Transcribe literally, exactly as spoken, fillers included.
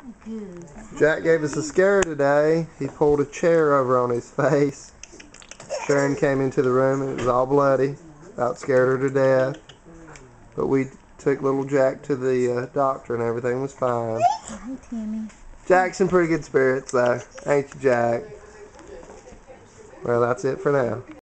Good. Jack gave us a scare today. He pulled a chair over on his face. Sharon came into the room and it was all bloody. About scared her to death. But we took little Jack to the uh, doctor and everything was fine. Hi, Tammy. Jack's in pretty good spirits though. Ain't you, Jack? Well, that's it for now.